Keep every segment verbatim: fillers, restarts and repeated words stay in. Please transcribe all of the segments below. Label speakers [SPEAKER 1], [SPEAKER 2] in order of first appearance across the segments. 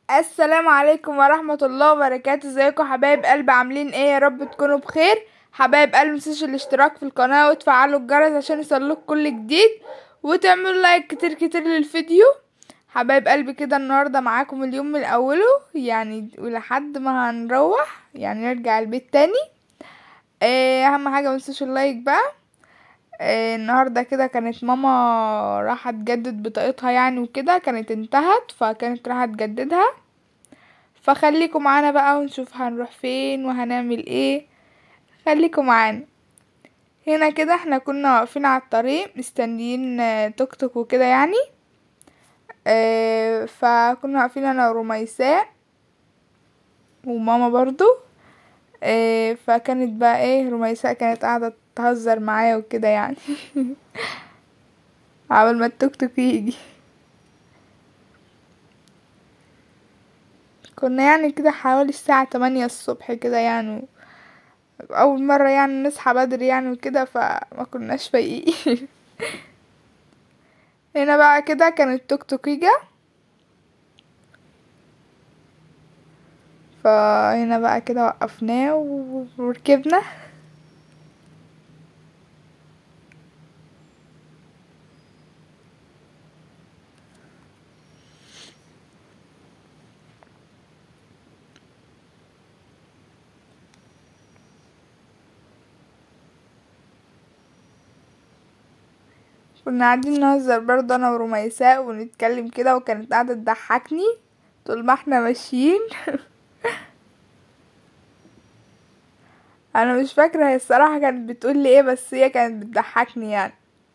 [SPEAKER 1] السلام عليكم ورحمة الله وبركاته. ازيكم حبايب قلب؟ عاملين ايه؟ يا رب تكونوا بخير. حبايب قلب، متنسوش الاشتراك في القناة وتفعلوا الجرس عشان يوصلكوا كل جديد، وتعملوا لايك كتير كتير للفيديو. حبايب قلبي كده النهاردة معاكم اليوم من اوله، يعني ولحد ما هنروح يعني نرجع البيت تاني. ايه اهم حاجة؟ متنسوش اللايك بقى. إيه النهاردة كده كانت ماما راحت تجدد بطاقتها يعني وكده، كانت انتهت فكانت راحت تجددها. فخليكم معانا بقى ونشوف هنروح فين وهنعمل ايه. خليكم معانا. هنا كده احنا كنا واقفين على الطريق مستنيين آه، توك توك وكده يعني. اه فكنا واقفين انا ورميساء وماما برضو. اه فكانت بقى ايه، رميساء كانت قاعدة تهزر معايا وكده يعني عبال ما التوك توك يجي. كنا يعني كده حوالي الساعة تمانية الصبح كده يعني، اول مرة يعني نصحى بدري يعني وكده، فما كناش فايقين هنا بقى كده كان التوك توك يجا. فهنا بقى كده وقفناه و- وركبنا. كنا قاعدين نهزر برضه انا ورميساء ونتكلم كده، وكانت قاعدة تضحكني طول ما احنا ماشيين. انا مش فاكرة هي الصراحة كانت بتقول لي ايه، بس هي كانت بتضحكني يعني.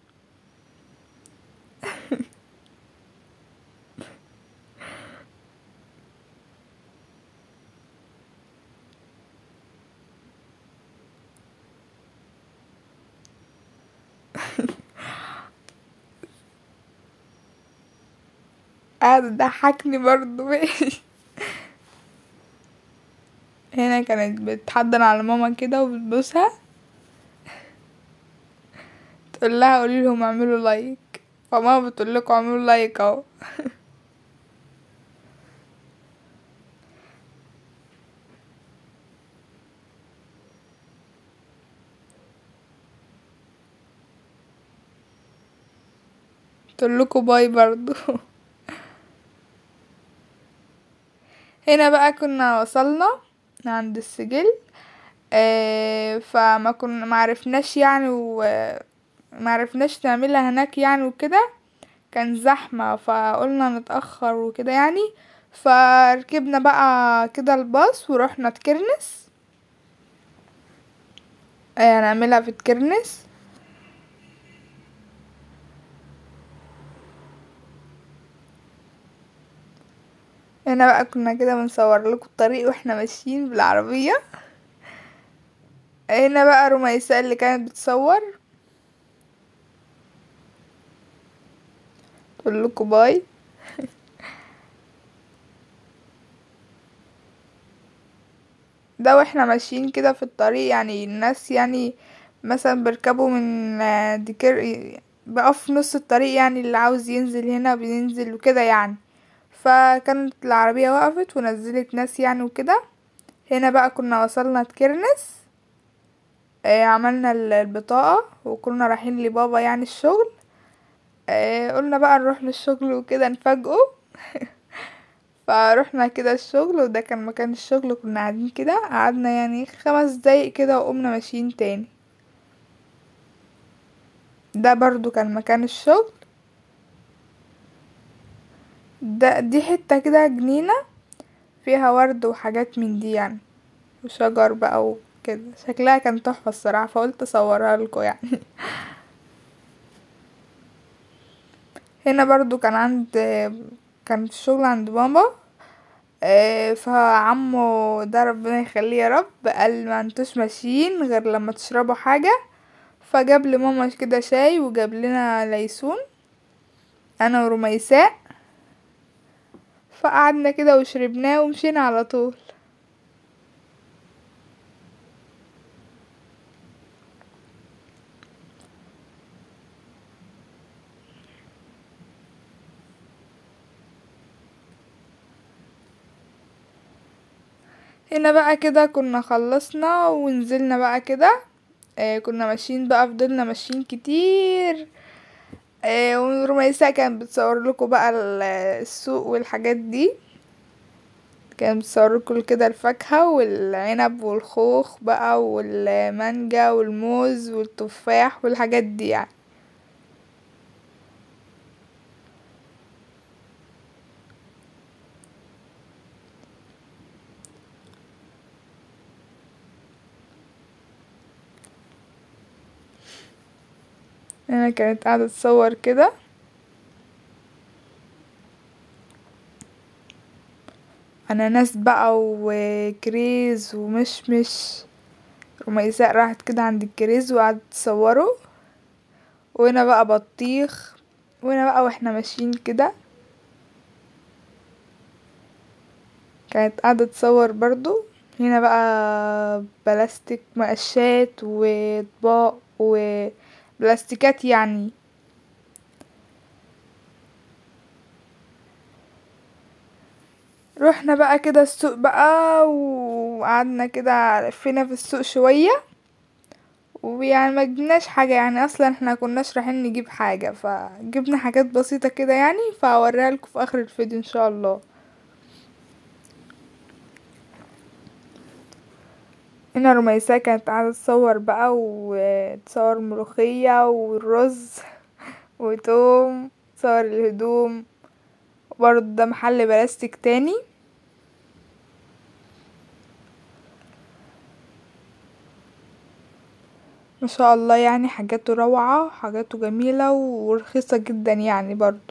[SPEAKER 1] قاعدة تضحكني برضه هنا كانت بتحضن على ماما كده وبتبوسها، تقول لها قولي لهم اعملوا لايك. فماما بتقول لكم اعملوا لايك اهو. تقول لكم باي برضه هنا بقى كنا وصلنا عند السجل. آه فما كنا معرفناش يعني ومعرفناش نعملها هناك يعني وكده، كان زحمة فقلنا نتأخر وكده يعني. فركبنا بقى كده الباص ورحنا تكرنس. آه نعملها في تكرنس. هنا بقى كنا كده بنصور لكم الطريق واحنا ماشيين بالعربية. هنا بقى رميساء اللي كانت بتصور، تقول لكم باي. ده واحنا ماشيين كده في الطريق يعني الناس يعني مثلا بيركبوا من آه، ديكر، بقى في نص الطريق يعني اللي عاوز ينزل هنا بينزل وكده يعني. فكانت العربية وقفت ونزلت ناس يعني وكده. هنا بقى كنا وصلنا تكرنس. آه، عملنا ال- البطاقة وكنا رايحين لبابا يعني الشغل. آه، قلنا بقى نروح للشغل وكده نفاجئه. فروحنا كده الشغل، وده كان مكان الشغل. كنا قاعدين كده، قعدنا يعني خمس دقايق كده وقمنا ماشيين تاني. ده برضو كان مكان الشغل. ده دي حتة كده جنينة فيها ورد وحاجات من دي يعني، وشجر بقى وكده، شكلها كان تحفة الصراحة، فقلت اصورها لكم يعني. هنا برضو كان عند كان الشغل عند ماما. آه، فعمو ده ربنا يخليه يا رب قال ما انتوش ماشيين غير لما تشربوا حاجة. فجاب لماما كده شاي وجاب لنا ليسون انا ورميساء. فقعدنا كده وشربناه ومشينا على طول. هنا بقى كده كنا خلصنا ونزلنا بقى كده. آه كنا ماشيين بقى، فضلنا ماشيين كتير. آه ورميساء كانت بتصور لكم بقى ال- السوق والحاجات دي. كانت بتصور لكم كده الفاكهة والعنب والخوخ بقى والمانجا والموز والتفاح والحاجات دي يعني. هنا كانت قاعدة تصور كده. اناناس بقى وكريز ومشمش. رميساء راحت كده عند الكريز وقعدت تصوره. وهنا بقى بطيخ. وهنا بقى واحنا ماشيين كده كانت قاعدة تصور برضو. هنا بقى بلاستيك مقشات واطباق وبلاستيكات يعني. رحنا بقى كده السوق بقى وقعدنا كده لفينا في السوق شوية. ويعني ما جبناش حاجة يعني، اصلا احنا كناش رايحين نجيب حاجة، فجبنا حاجات بسيطة كده يعني، فهوريها لكم في اخر الفيديو ان شاء الله. هنا رميساء كانت قاعدة تصور بقى وتصور ملوخية والرز وتوم. تصور الهدوم. برضه ده محل بلاستيك تاني. ما شاء الله يعني، حاجاته روعة، حاجاته جميلة ورخيصة جدا يعني برضه.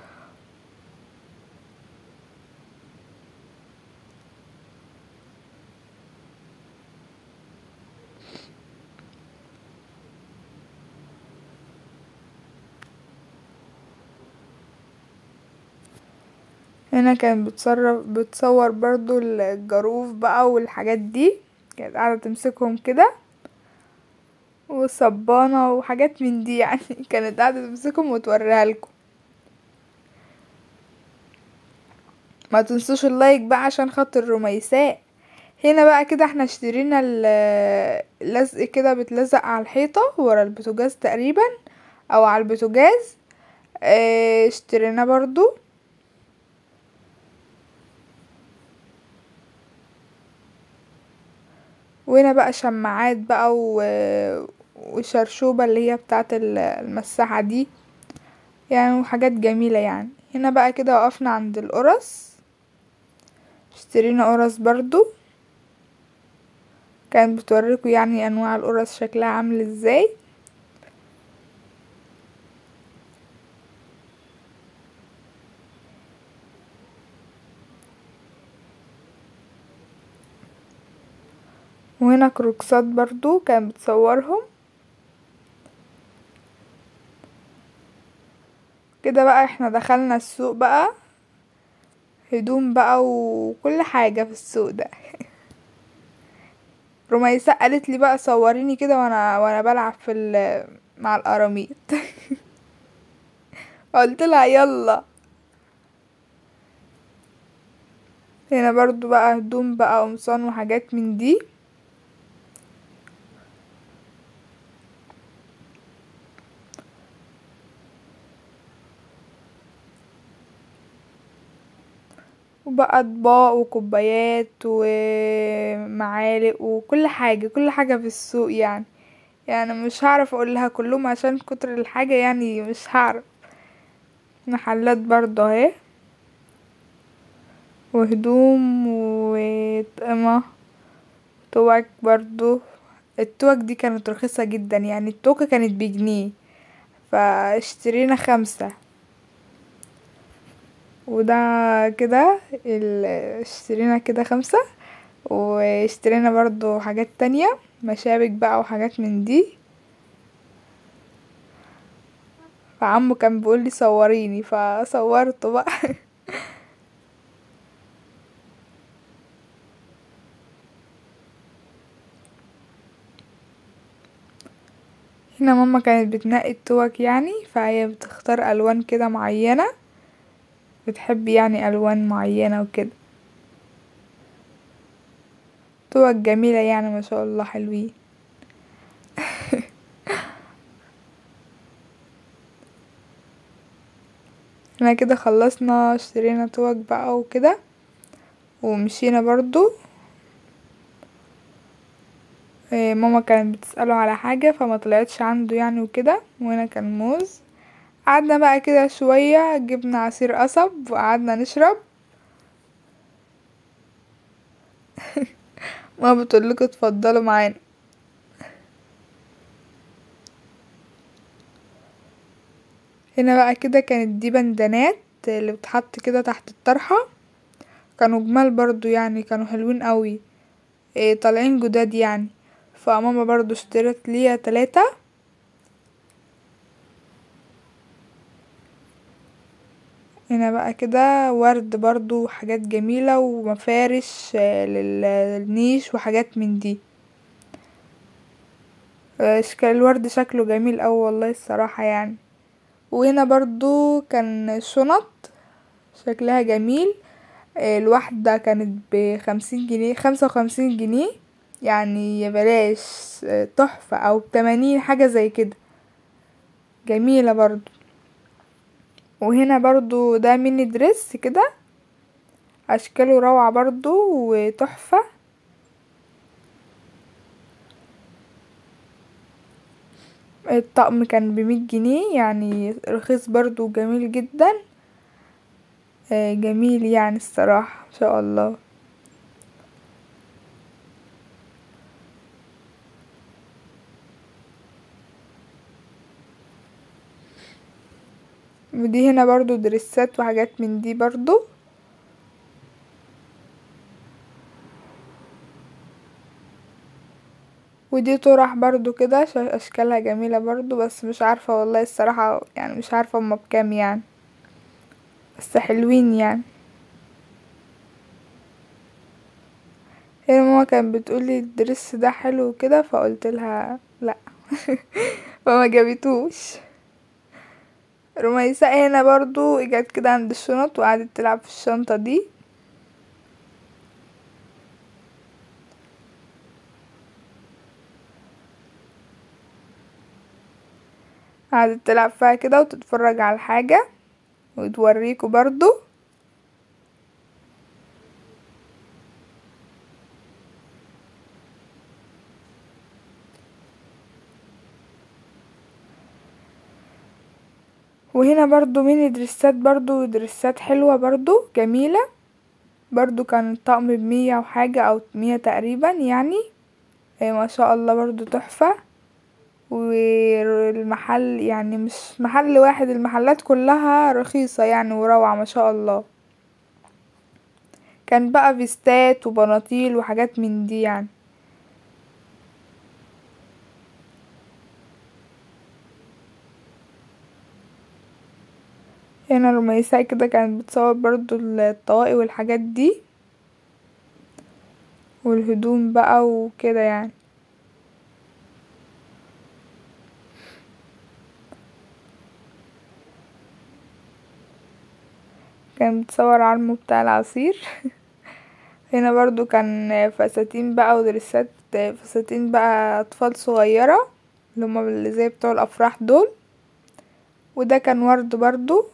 [SPEAKER 1] هنا كانت بتصرف بتصور برضو الجاروف بقى والحاجات دي. كانت قاعدة تمسكهم كده وصبانة وحاجات من دي يعني. كانت قاعدة تمسكهم وتوريها لكم. ما تنسوش اللايك بقى عشان خاطر رميساء. هنا بقى كده احنا اشترينا ال- اللزق كده بتلزق على الحيطة ورا البوتاجاز تقريبا، او على البوتاجاز. اه، اشترينا برضو. وهنا بقى شماعات بقى و... وشرشوبة اللي هي بتاعت ال- المساحة دي يعني، وحاجات جميلة يعني. هنا بقى كده وقفنا عند القرص. اشترينا قرص برضو. كانت بتوريكم يعني انواع القرص شكلها عامل ازاي. وهنا كروكسات برضو كانت بتصورهم. كده بقى احنا دخلنا السوق بقى. هدوم بقى وكل حاجة في السوق ده. رميساء قالت لي بقى صوريني كده وانا وانا بلعب في ال- مع القراميط. قلت لها يلا. هنا برضو بقى هدوم بقى قمصان وحاجات من دي. وبقى اطباق وكوبايات ومعالق وكل حاجة، كل حاجة في السوق يعني. يعني مش هعرف اقولها كلهم عشان كتر الحاجة يعني، مش هعرف. محلات برضو اهي. وهدوم وطقمة. توك برضو. التوك دي كانت رخيصة جدا يعني، التوكة كانت بجنيه، فاشترينا خمسة. وده كده ال... اشترينا كده خمسة. واشترينا برضو حاجات تانية، مشابك بقى وحاجات من دي. فعمو كان بيقولي صوريني فصورته بقى. هنا ماما كانت بتنقي التوك يعني، فهي بتختار الوان كده معينة. بتحب يعني الوان معينة وكده. توك جميلة يعني ما شاء الله حلوين. احنا كده خلصنا اشترينا توك بقى وكده ومشينا برضو. إيه ماما كانت بتسأله على حاجة فما طلعتش عنده يعني وكده، وهنا كان موز. قعدنا بقى كده شوية جبنا عصير قصب وقعدنا نشرب. ما بتقولكوا اتفضلوا معانا. هنا بقى كده كانت دي بندانات اللي بتحط كده تحت الطرحة، كانوا جمال برضو يعني كانوا حلوين قوي. إيه طالعين جداد يعني. فماما برضو اشترت ليا تلاتة. هنا بقى كده ورد برضو حاجات جميلة ومفارش آه، لل- للنيش وحاجات من دي. آه، اشكال الورد شكله جميل اوي والله الصراحة يعني. وهنا برضو كان شنط شكلها جميل. آه، الواحدة كانت بخمسين جنيه خمسة وخمسين جنيه يعني بلاش. آه، تحفة او بتمانين حاجة زي كده، جميلة برضو. وهنا برضو ده ميني دريس كده، اشكاله روعة برضو وتحفة. الطقم كان بمية جنيه يعني رخيص برضو جميل جدا. آه، جميل يعني الصراحة ما شاء الله. ودي هنا برضو دريسات وحاجات من دي برضو. ودي طرح برضو كده ش- اشكالها جميلة برضو، بس مش عارفة والله الصراحة يعني مش عارفة هما بكام يعني، بس حلوين يعني. هي ماما كانت بتقولي الدرس ده حلو كده فقلت لها لا. فما جابتوش. رميساء هنا برضو اجت كده عند الشنط وقعدت تلعب في الشنطة دي. قعدت تلعب فيها كده وتتفرج على الحاجة وتوريكوا برضو. وهنا برضو ميني دريسات برضو دريسات حلوة برضو جميلة. برضو كان الطقم بمية وحاجة او مية تقريبا يعني. إيه ما شاء الله برضو تحفة. والمحل يعني مش محل واحد، المحلات كلها رخيصة يعني وروعة ما شاء الله. كان بقى فيستات وبناطيل وحاجات من دي يعني. هنا رميساء كده كانت بتصور برضو الطواقي والحاجات دي والهدوم بقى وكده يعني. كان بتصور عالمه بتاع العصير. هنا برضو كان فساتين بقى ودرسات، فساتين بقى اطفال صغيرة اللي هما اللي زي بتوع الافراح دول. وده كان ورد برضو.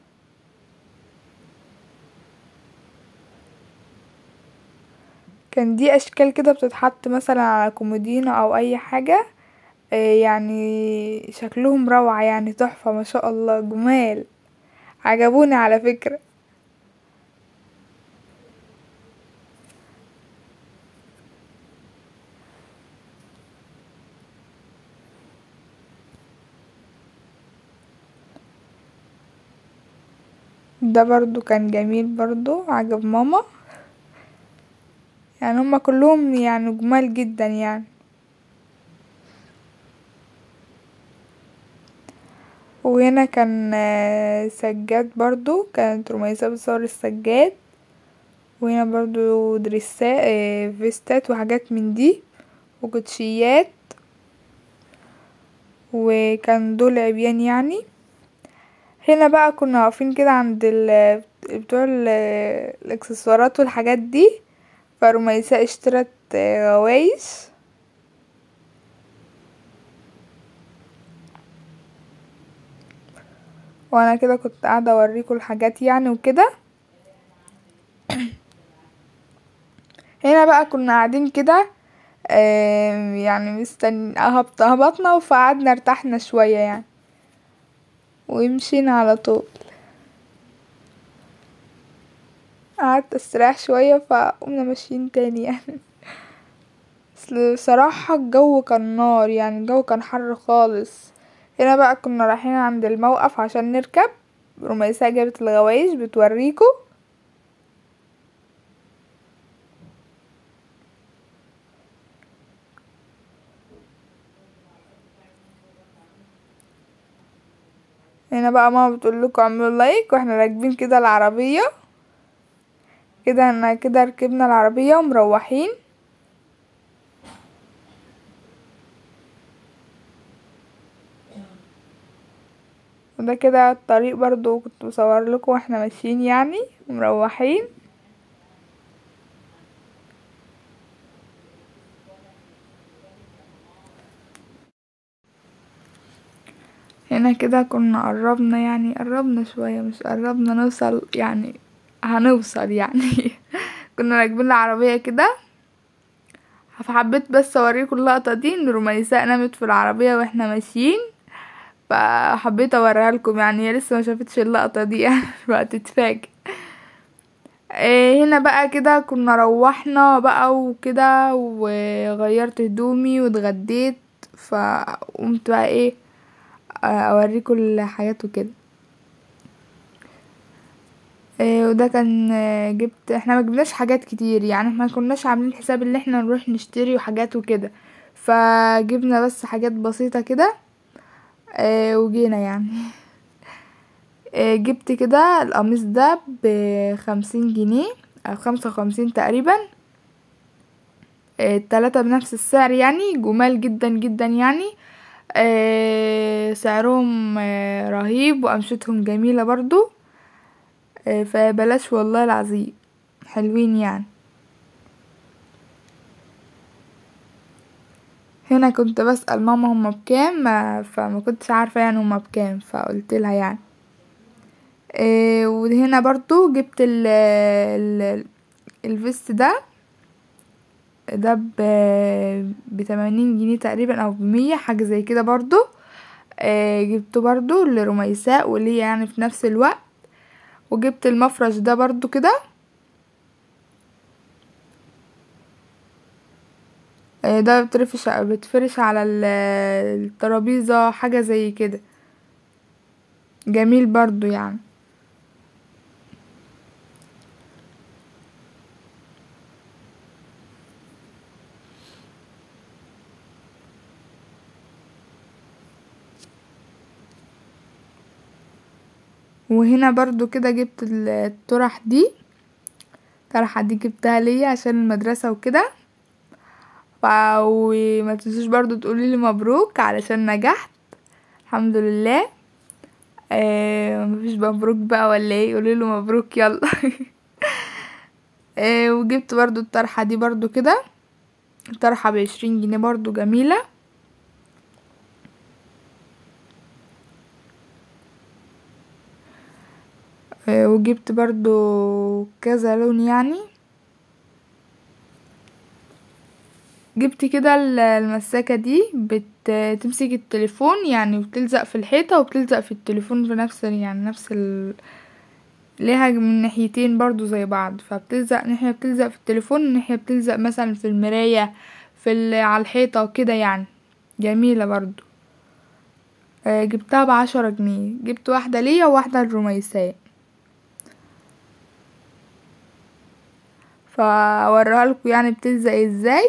[SPEAKER 1] كان دي اشكال كده بتتحط مثلا على كومودينو او اي حاجة. آه، يعني شكلهم روعة يعني تحفة ما شاء الله جمال. عجبوني على فكرة. ده برضو كان جميل برضو عجب ماما. يعني هما كلهم يعني جمال جدا يعني. وهنا كان آه، سجاد برضو كانت رميسة بتصور السجاد. وهنا برضو دريسات آه، فيستات وحاجات من دي وكوتشيات. وكان دول عبيان يعني. هنا بقى كنا واقفين كده عند ال بتوع ال- الاكسسوارات والحاجات دي. فرميساء اشترت غوايش. وانا كده كنت قاعده اوريكم الحاجات يعني وكده. هنا بقى كنا قاعدين كده يعني مستني هبط هبطنا فقعدنا ارتحنا شويه يعني ومشينا على طول. قعدت استريح شويه فقمنا ماشيين تاني يعني. اصل بصراحه الجو كان نار يعني، الجو كان حر خالص. هنا بقى كنا رايحين عند الموقف عشان نركب. رميساء جابت الغوايش بتوريكم. هنا بقى ماما بتقول لكم اعملوا لايك واحنا راكبين كده العربيه كده. احنا كده ركبنا العربيه ومروحين. وده كده الطريق برضو كنت بصور لكم واحنا ماشيين يعني ومروحين. هنا كده كنا قربنا يعني قربنا شويه، مش قربنا نوصل يعني، هنوصل يعني. كنا راكبين العربيه كده. فحبيت بس اوريكم اللقطه دي ان رميساء نامت في العربيه واحنا ماشيين، فحبيت اوريها لكم يعني. هي لسه ما شافتش اللقطه دي يعني فهتتفاجئ. إيه هنا بقى كده كنا روحنا بقى وكده وغيرت هدومي واتغديت، فقمت بقى ايه اوريكم الحاجات وكده. إيه وده كان جبت، احنا ما جبناش حاجات كتير يعني، احنا كناش عاملين حساب ان احنا نروح نشتري وحاجات وكده، فجبنا بس حاجات بسيطة كده. إيه وجينا يعني. إيه جبت كده القميص ده بخمسين جنيه او خمسة وخمسين تقريبا. إيه التلاتة بنفس السعر يعني، جمال جدا جدا يعني. إيه سعرهم إيه رهيب وقمشتهم جميلة برضو. إيه فبلاش والله العظيم، حلوين يعني. هنا كنت بسأل ماما هما بكام، ما- فما كنتش عارفة يعني هما بكام، فقلت لها يعني. إيه وهنا برضو جبت ال ال الفيست ده ده ب بتمانين جنيه تقريبا او بمية حاجة زي كده برضو. إيه جبته برضو لرميساء وليا يعني في نفس الوقت. وجبت المفرش ده برضو كده. إيه ده بترفش بتفرش على ال- الترابيزة حاجة زي كده، جميل برضو يعني. وهنا برضو كده جبت ال- الطرح دي الطرحة دي جبتها ليا عشان المدرسة وكده. ف- وما تنسوش برضو تقولي لي مبروك علشان نجحت الحمد لله. آه مفيش مبروك بقى ولا ايه؟ قولي له مبروك يلا. آه وجبت برضو الطرحة دي برضو كده، الطرحة بعشرين جنيه برضو جميلة. آه وجبت برضو كذا لون يعني. جبت كده ال- المساكة دي بتمسك التليفون يعني، وبتلزق في الحيطة وبتلزق في التليفون في نفس يعني نفس ال... ليها من ناحيتين برضو زي بعض، فبتلزق ناحية بتلزق في التليفون وناحية بتلزق مثلا في المراية في ال... على الحيطة وكده يعني، جميلة برضو. آه، جبتها بعشرة جنيه، جبت واحدة ليا وواحدة لرميساء. فاوريها لكم يعني بتلزق ازاي.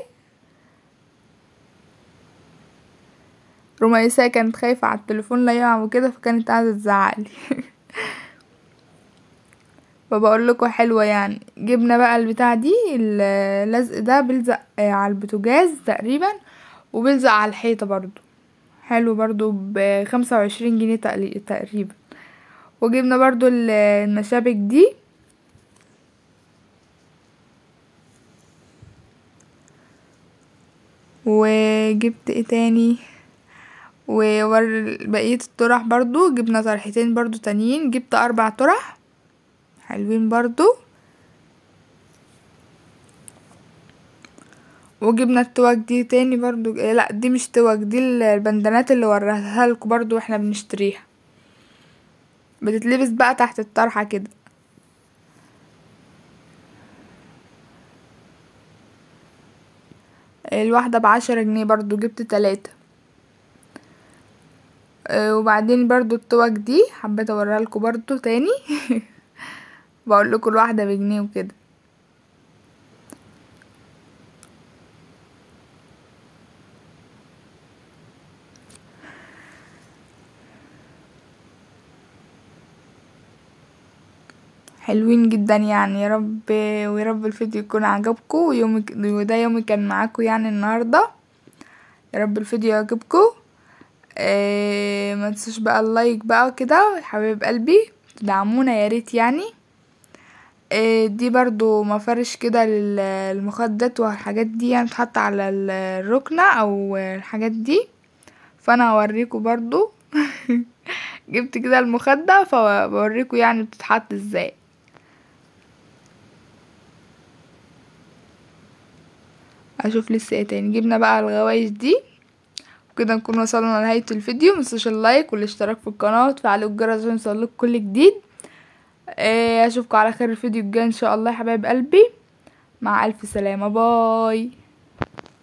[SPEAKER 1] رميساء كانت خايفة على التليفون لا يقع وكده، فكانت قاعدة تزعقلي. فبقول لكم حلوة يعني. جبنا بقى البتاع دي اللزق ده بيلزق آه، على البوتاجاز تقريبا، وبيلزق على الحيطة برضو، حلو برضو بخمسة وعشرين جنيه تقلي- تقريبا. وجبنا برضو ال- المشابك دي. وجبت ايه تاني، وبقية الطرح برضو جبنا طرحتين برضو تانيين، جبت اربع طرح حلوين برضو. وجبنا التوك دي تاني برضو، إيه لا دي مش توك، دي البندانات اللي وريتها لكم برضو واحنا بنشتريها، بتتلبس بقى تحت الطرحة كده. الواحدة بعشرة جنيه برضو، جبت تلاتة. أه وبعدين برضو التوك دي حبيت اوريها لكم برضو تاني بقول لكم الواحدة بجنيه وكده. حلوين جدا يعني، يا رب ويا رب الفيديو يكون عجبكم، ويومك وده يومي كان معاكم يعني النهارده، يا رب الفيديو يعجبكم. آه ما تنسوش بقى اللايك بقى كده يا حبايب قلبي، تدعمونا يا ريت يعني. آه دي برضو مفرش كده للمخدات والحاجات دي، يعني تحط على الركنة او الحاجات دي، فانا هوريكم برضو جبت كده المخدة فبوريكم يعني بتتحط ازاي. اشوف لسه ايه تاني، جبنا بقى الغوايش دي. وكده نكون وصلنا لنهاية الفيديو، متنسوش اللايك والاشتراك في القناة وتفعلوا الجرس عشان يوصلكوا كل جديد. إيه، اشوفكم على خير الفيديو الجاي ان شاء الله يا حبايب قلبي، مع الف سلامة، باي.